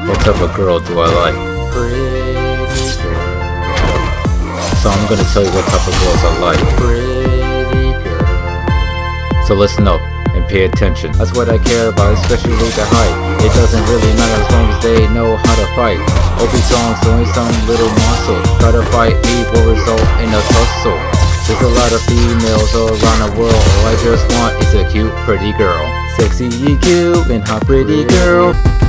What type of girl do I like? Pretty girl. So I'm gonna tell you what type of girls I like. Pretty girl. So listen up and pay attention. That's what I care about, especially the height. It doesn't really matter as long as they know how to fight. OP songs only some little muscle. Try to fight me will result in a tussle. There's a lot of females all around the world. All I just want is a cute, pretty girl. Sexy, cute, and hot, pretty girl.